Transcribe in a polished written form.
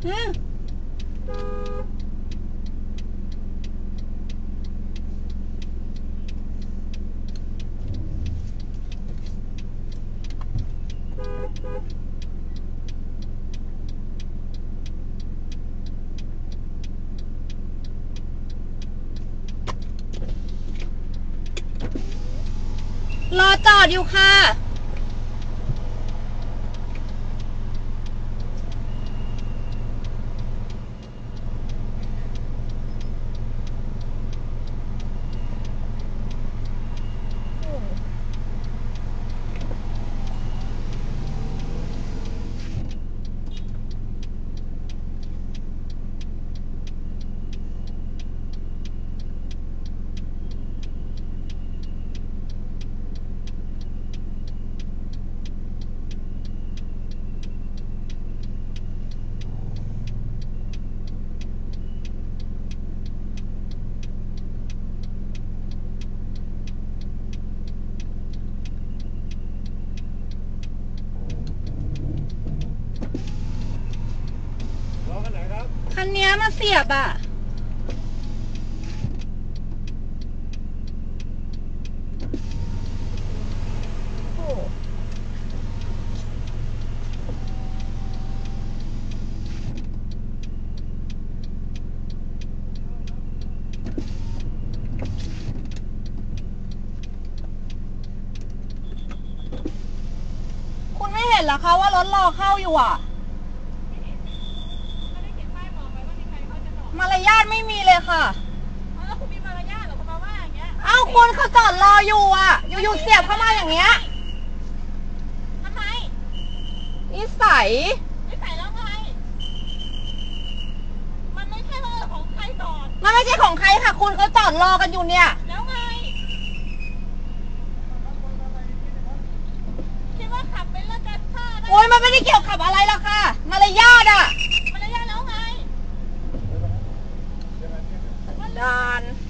อืมรอจอดอยู่ค่ะคันนี้มาเสียบอ่ะคุณไม่เห็นเหรอคะว่ารถรอเข้าอยู่อ่ะมารยาทไม่มีเลยค่ะแล้วคุณมีมารยาทเหรอคุณมาว่าอย่างเงี้ยอ้าวคุณเขาจอดรออยู่อ่ะอยู่ๆเสียบเข้ามาอย่างเงี้ยทำไมนิสัยแล้วไงมันไม่ใช่ว่าของใครจอดมันไม่ใช่ของใครค่ะคุณเขาจอดรอกันอยู่เนี่ยแล้วไงคิดว่าขับเป็นแล้วจะฆ่าได้โอ้ยมันไม่ได้เกี่ยวกับอะไรหรอกค่ะมารยาทอ่ะมารยาทแล้วไงดาน